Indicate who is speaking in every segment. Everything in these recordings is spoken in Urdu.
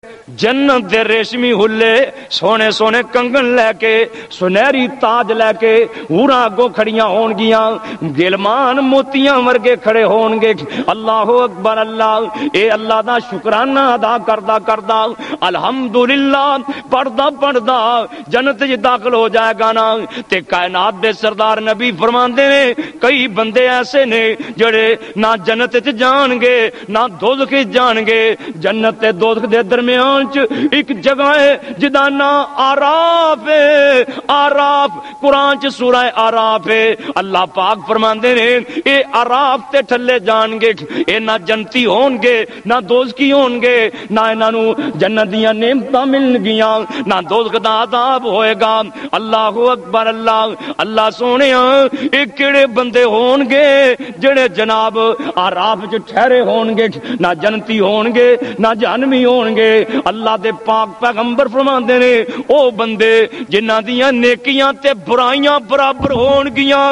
Speaker 1: جنت دے ریشمی ہلے سونے سونے کنگن لے کے سنہری تاج لے کے حوراں اگوں کھڑیاں ہون گیاں غلمان موتیاں ورگے کھڑے ہون گے اللہ اکبر اللہ اے اللہ دا شکرانہ ادا کردا کردا الحمدللہ پڑھدا پڑھدا جنت وچ داخل ہو جائے گا نا تے کائنات دے سردار نبی فرماندے نے کئی بندے ایسے نے جڑے نہ جنت وچ جان گے نہ دوزخ وچ جان گے جنت تے دوزخ دے درمیان ایک جگہ ہے جدا نام آراف ہے آراف قرآن چ سورہ آراف ہے اللہ پاک فرماندے نے اے آراف تے ٹھلے جان گے اے نہ جنتی ہون گے نہ دوزخی ہون گے نہ انہاں نو جنت دیاں نعمتاں ملن گیاں نہ دوزخ دا عذاب ہوئے گا اللہ اکبر اللہ اللہ سونیا اے کیڑے بندے ہون گے جڑے جناب آراف چ ٹھہرے ہون گے نہ جنتی ہون گے نہ جہنمی ہون گے اللہ دے پاک پیغمبر فرماندے نے او بندے جنہاں دیاں نیکیاں تے برائیاں برابر ہون گیاں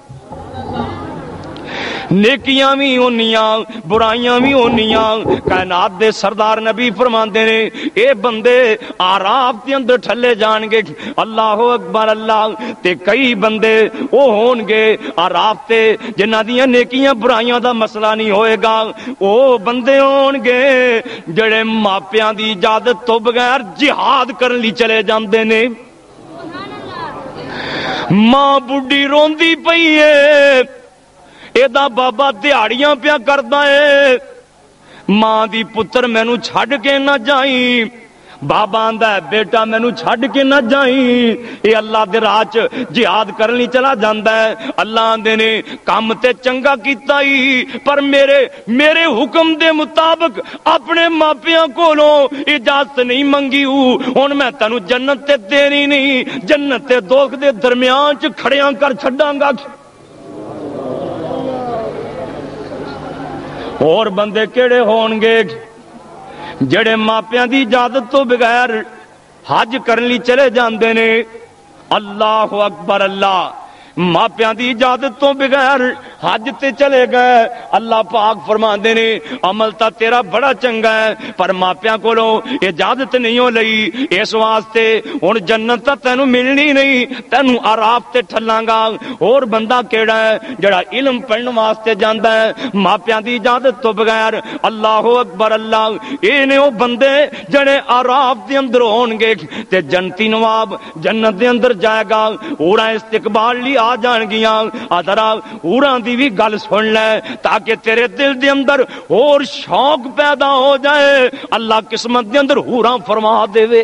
Speaker 1: نیکیاں بھی ہونیاں برائیاں بھی ہونیاں کائنات دے سردار نبی فرماندے نے اے بندے آراف دے اندر ٹھلے جان گے اللہ اکبر اللہ تے کئی بندے او ہون گے آراف تے جنہاں دیاں نیکیاں برائیاں دا مسئلہ نہیں ہوئے گا او بندے ہون گے جڑے ماپیاں دی اجازت تو بغیر جہاد کرن لئی چلے جاندے نے ماں بڈھی روندی پئی ہے ایدا بابا دیہڑیاں پیا کردا ہے ماں دی پتر مینوں چھڈ کے نہ جائیں بابا آندا ہے بیٹا مینوں چھڈ کے نہ جائیں اے اللہ دے راہ چ جہاد کرنی چلا جاندا ہے اللہ آندے نے کم تے چنگا کیتا ہی پر میرے حکم دے مطابق اپنے ماپیاں کولوں اجازت نہیں منگی ہن میں تینوں جنت تے دینی نہیں جنت تے دوزخ دے درمیان چ کھڑیاں کر چھڈاں گا اور بندے کیڑے ہون گے جڑے ماپیاں دی اجازت تو بغیر حج کرن چلے جاندے نے اللہ اکبر اللہ ماپیاں دی اجازت تو بغیر حج تے چلے گئے اللہ پاک فرماندے نے عمل تا تیرا بڑا چنگا ہے پر ماپیاں کولوں اجازت نہیں ہو لئی اس واسطے ہن جنت تا تینوں ملنی نہیں تینوں آراف تے ٹھلاں گا اور بندہ کیڑا ہے جڑا علم پڑھن واسطے جاندا ہے ماپیاں دی اجازت تو بغیر اللہ اکبر اللہ اے نے او بندے جڑے آراف دے اندر ہون گے تے جنتی نواب جنت دے اندر جائے گا اوڑا استقبال لی آ جان گیاں ذرا اوڑاں دی بھی گل سن لے تاکہ تیرے دل دے اندر اور شوق پیدا ہو جائے اللہ قسمت دے اندر حوراں فرما دے وے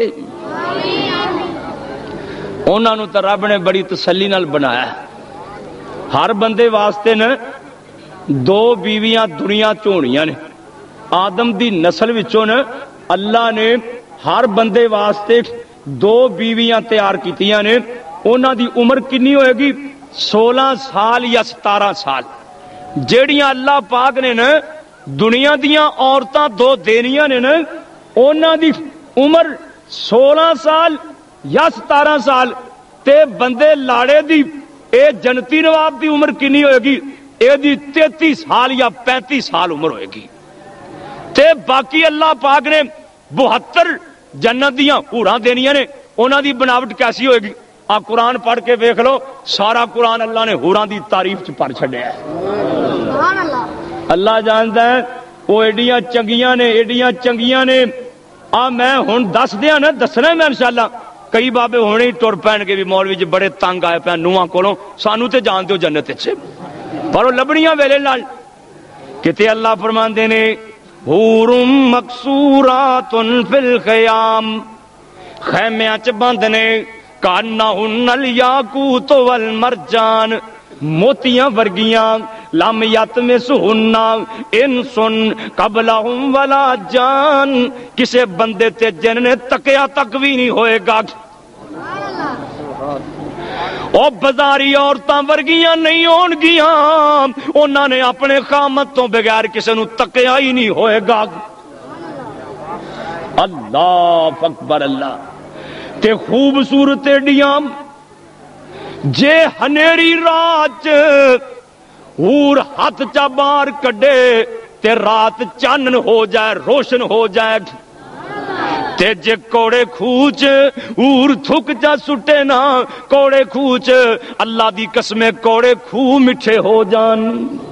Speaker 1: انہاں نوں تے رب نے بڑی تسلی نال بنایا ہر بندے واسطے نے دو بیویاں دنیا چونیاں نے آدم دی نسل وچوں نے اللہ نے ہر بندے واسطے دو بیویاں تیار کیتیاں نے انہاں دی عمر کنی ہوئے گی 16 سال یا 17 سال جیڑیاں اللہ پاک نے نا دنیا دیاں عورتاں دو دینیاں نے نا انہاں دی عمر 16 سال یا 17 سال تے بندے لاڑے دی اے جنتی نواب دی عمر کنی ہوئے گی اے دی 33 سال یا 35 سال عمر ہوئے گی تے باقی اللہ پاک نے 72 جنت دیاں حوراں دینیاں نے انہاں دی بناوٹ کیسی ہوئے گی آ قرآن پڑھ کے دیکھ لو سارا قرآن اللہ نے حوراں دی تعریف چ پڑھ چھڈیا ہے اللہ جاندا ہے وہ ایڈیاں چنگیاں نے آ میں ہن دس دیاں نا دسنا میں انشاءاللہ کئی بابے ہونے ٹر پین کے بھی مولوی جی بڑے تنگ آئے پے نواں کولوں سانو تے جان دیو جنت وچ پر وہ لبڑیاں ویلے نال کتے اللہ فرماندے نے حور مقصورات فی الخیام خیمیاں چ بند نے کانہن الیاقوت والمرجان موتیاں ورگیاں لم یطمسہن انسن قبلہم ولا جان کسے بندے تے جن نے تکیا تک بھی نہیں ہوئے گا او بازاری عورتاں ورگیاں نہیں ہون گیاں انہاں نے اپنے خامت تو بغیر کسے نو تکیا ہی نہیں ہوئے گا اللہ اکبر اللہ تے خوبصورت ایڈیاں جے ہنیری رات ہور ہاتھ چا باہر کڈے تے رات چانن ہو جائے روشن ہو جائے تے جے کوڑے خوچ اور تھک جا سٹے نا کوڑے خوچ اللہ دی قسمیں کوڑے خوہ مٹھے ہو جان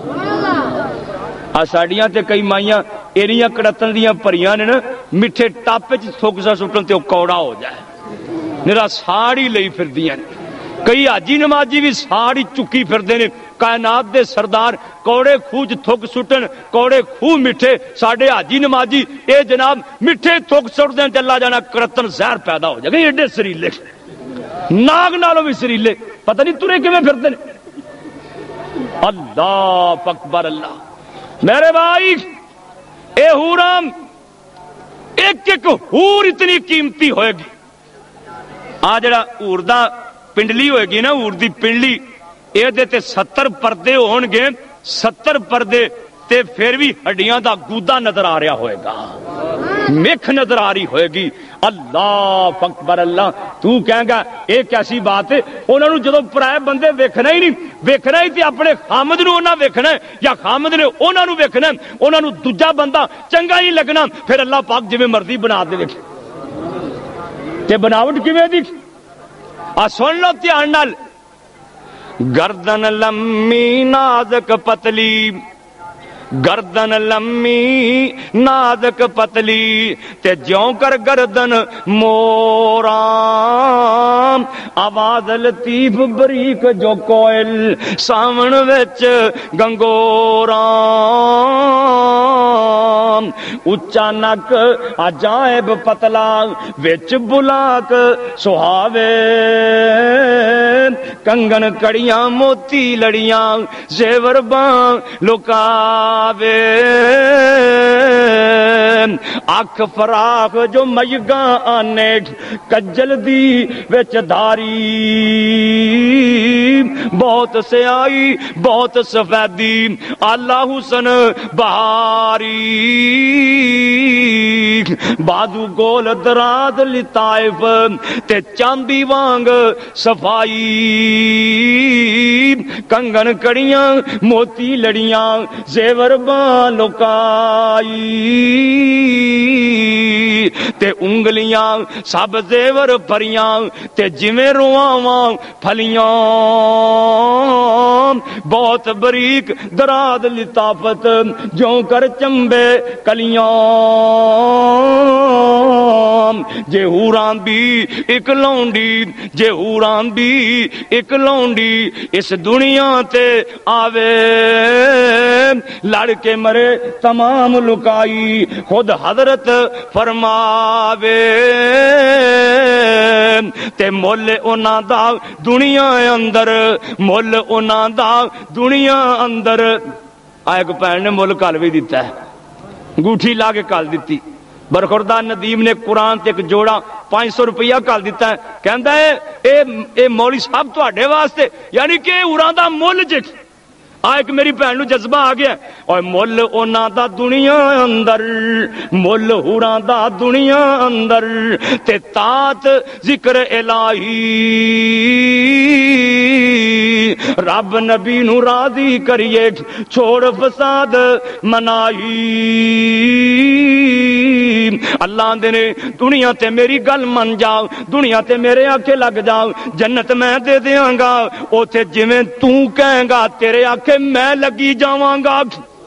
Speaker 1: ساڑیاں تے کئی مائیاں ایریاں کڑتن دیاں پریاں نے نا مٹھے ٹاپے چ تھک جا سٹن تے وہ کوڑا ہو جائے میرا ساڑی لئی پھر دیاں کئی حاجی نمازی بھی ساڑی چکی پھر دینے کائنات دے سردار کوڑے خوج تھک سٹن کوڑے خوہ مٹھے ساڑے حاجی نمازی اے جناب مٹھے تھک سٹ دیں اللہ جانا کرتن زہر پیدا ہو جائے گا ایڈے سریلے ناگ نالوں بھی سریلے پتہ نہیں ترے کے میں پھر دینے اللہ اکبر اللہ میرے بھائی اے حورام ایک ایک حور اتنی قیمتی ہوئے گی جڑا حور دا پنڈلی ہوئے گی نا حور دی پنڈلی اے دے تے 70 پردے ہون گے 70 پردے تے پھر بھی ہڈیاں دا گودا نظر آ رہا ہوئے گا مکھ نظر آ رہی ہوئے گی اللہ اکبر اللہ تو کہیں گا ایک ایسی بات ہے انہوں نے جدو پرائے بندے ویکھنا ہی نہیں ویکھنا ہی تے اپنے خامد نو انہاں ویکھنا ہے یا خامد نے انہاں نو ویکھنا ہے انہاں نو دوجا بندہ چنگا نہیں لگنا پھر اللہ پاک جویں مرضی بنا دے تے بناوٹ کیویں دی سن لو دھیان نال گردن لمبی نازک پتلی گردن لمبی نازک پتلی تے جوں کر گردن مورام آواز لطیف بریک جو کوئل سامن وچ گنگورام اچا نک عجائب پتلا وچ بلاک سہاوے کنگن کڑیاں موتی لڑیاں زیور باں لکاوے اکھ فراخ جو میگاں آنے کجل دی وچ دھاری بہت سیائی بہت سفیدی اللہ حسن بہاری بازو گول دراز لطائف تے چاندی وانگ صفائی کنگن کڑیاں موتی لڑیاں زیور باں لکائی تے انگلیاں سب زیور پریاں تے جویں رواں پھلیاں بہت بریک دراز لطافت جو کر چمبے کلیاں جے حوراں بھی ایک لونڈی جے حوراں بھی ایک لونڈی اس دنیا تے آوے لڑ کے مرے تمام لکائی خود حضرت فرماوے تے مول انہاں دا دنیا اندر مول انہاں دا دنیا اندر ایک بھن نے مول کل بھی دیتا ہے انگوٹھی لا کے کل دیتی برخوردار ندیم نے قرآن تے ایک جوڑا 500 روپیہ کل دیتا ہے کہندا ہے اے مولوی صاحب تواڈے واسطے یعنی کہ اوراں دا مول جے ایک میری بہن نو جذبہ آ گیا اور مول انہاں دا دنیا اندر مول ہوراں دا دنیا اندر تے تات ذکر الہی رب نبی نو راضی کریے چھوڑ فساد منائی اللہ دے نے دنیا تے میری گل من جاؤ دنیا تے میرے آنکھیں لگ جاؤ جنت میں دے دیاں گا اوتھے جویں تو کہیں گا تیرے آنکھیں میں لگی جاواں گا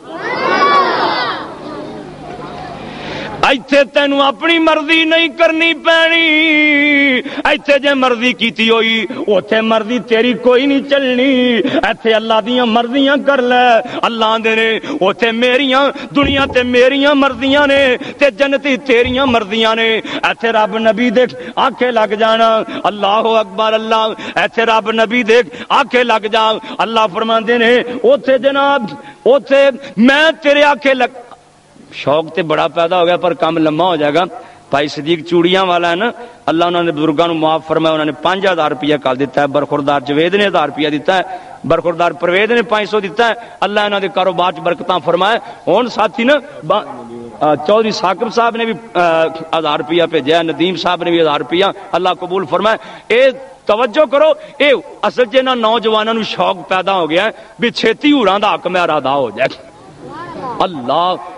Speaker 1: ایتھے تینوں اپنی مرضی نہیں کرنی پینی ایتھے جے مرضی کیتی ہوئی اوتھے مرضی تیری کوئی نہیں چلنی ایتھے اللہ دیاں مرضیاں کر لے اللہ دے نے اوتھے میریاں دنیا تے میریاں مرضیاں نے تے جنتی تیریاں مرضیاں نے ایتھے رب نبی دیکھ آنکھیں لگ جانا اللہ اکبر اللہ ایتھے رب نبی دیکھ آنکھیں لگ جا اللہ فرماندے نے اوتھے جناب اوتھے میں تیرے آنکھیں لگ شوق تے بڑا پیدا ہو گیا پر کام لمبا ہو جائے گا بھائی صدیق چوڑیاں والا ہے نا اللہ انہوں نے بزرگاں نو معاف فرمایا انہوں نے 5000 روپیہ کال دیتا ہے برخوردار جوید نے 1000 روپیہ دیتا ہے برخوردار پروید نے 500 دیتا ہے اللہ انہوں نے کاروبار چ برکتاں فرمائے ہن ساتھی نا چودھری ثاقب صاحب نے بھی 1000 روپیہ بھیجا ندیم صاحب نے بھی 1000 روپیہ اللہ قبول فرمائے اے توجہ کرو اے اصل چ نہ نوجوانوں نو شوق پیدا ہو گیا ہے بھی چھتی ہوراں دا حق میرا ادا ہو جائے اللہ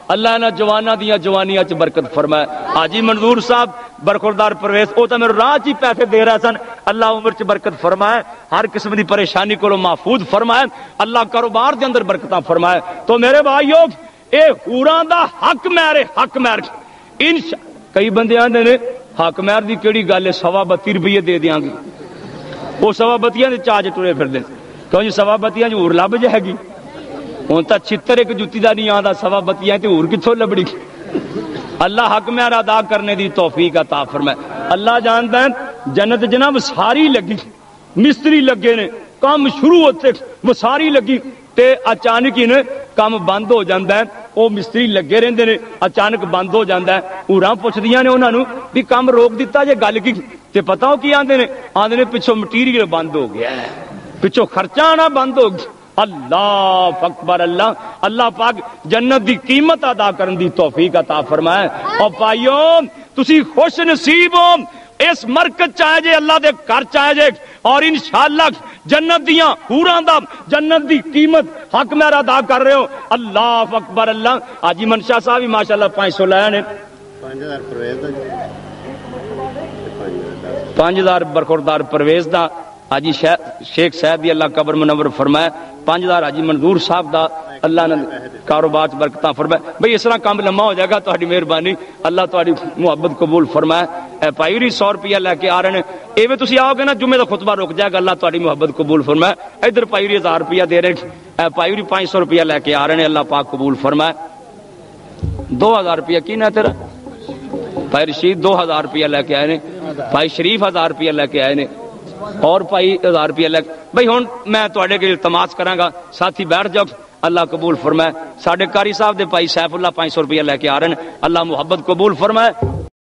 Speaker 1: اللہ نے جواناں دیاں جوانیاں چ برکت فرمائے. حاجی منظور صاحب برخوردار پرویز او تے میرے راہ چ پیسے دے رہے سن. اللہ عمر چ برکت فرمائے, ہر قسم دی پریشانی کو محفوظ فرمائے, اللہ کاروبار دے اندر برکتاں فرمائے. تو میرے بھائیو اے حوراں دا حق مہر حق مہر کئی بندے آندے نے حق مہر دی کیڑی گل ہے, 32 روپے دے دیاں گے. وہ 32 دے چاج ٹرے پھردے کیوں جی 32 ہور لب جائے گی. ہوں تو چھتر ایک جتی دا نہیں آتا 32 تے ہور کتوں لبڑی. اللہ حق مہر ادا کرنے دی توفیق عطا فرمائے. اللہ جانتا ہے جنت جناب ساری لگی, مستری لگے نے, کام شروع ہوتے وہ ساری لگی تے اچانک ہی کام بند ہو جاتا ہے. وہ مستری لگے رہندے نے, اچانک بند ہو جاتا ہے. ہوراں پوچھدیاں نے انہاں نوں بھی کام روک دیتا جے گل کی تے پتہ ہو کی آندے نے پچھوں مٹیریل بند ہو گیا ہے, پچھوں خرچہ آنا بند ہو گیا. اللہ اکبر. اللہ اللہ پاک جنت دی قیمت ادا کرن دی توفیق عطا فرمائے. اور بھائیو تسی خوش نصیب ہو اس مرکز چاہے جے اللہ دے گھر چاہے جے, اور انشاءاللہ جنت دیاں حوراں دا جنت دی قیمت حق مہر ادا کر رہے ہو. اللہ اکبر. اللہ حاجی منشا صاحب بھی ماشاءاللہ 500 لائے نے, 5000 برخوردار پرویز دا, حاجی شیخ صاحب دی اللہ قبر منور فرمائے, 5000 حاجی منظور صاحب دا اللہ نے کاروبار برکتاں فرمائے. بھئی اس طرح کام لمبا ہو جائے گا, تہاڈی مہربانی, اللہ تہاڈی محبت قبول فرمائے. اے بھائی 100 روپیہ لے کے آ رہے ہیں, ایویں تسی آؤ گے نا جمعے دا خطبہ رک جائے گا, اللہ تہاڈی محبت قبول فرمائے. ادھر بھائی 1000 روپیہ دے رہے ہیں, اے بھائی 500 روپیہ لے کے آ رہے ہیں, اللہ پاک قبول فرمائے. 2000 روپیہ کی نا تیرا بھائی رشید 2000 روپیہ لے کے آئے نے, بھائی شریف 1000 روپیہ لے کے آئے نے, اور بھائی 1000 روپیہ لے. بھائی ہوں میں تواڈے کے التماس کراں گا, ساتھی بیٹھ جاؤ, اللہ قبول فرمائے. ساڈے قاری صاحب دے بھائی سیف اللہ 500 روپیہ لے کے آ رہے ہیں, اللہ محبت قبول فرمائے.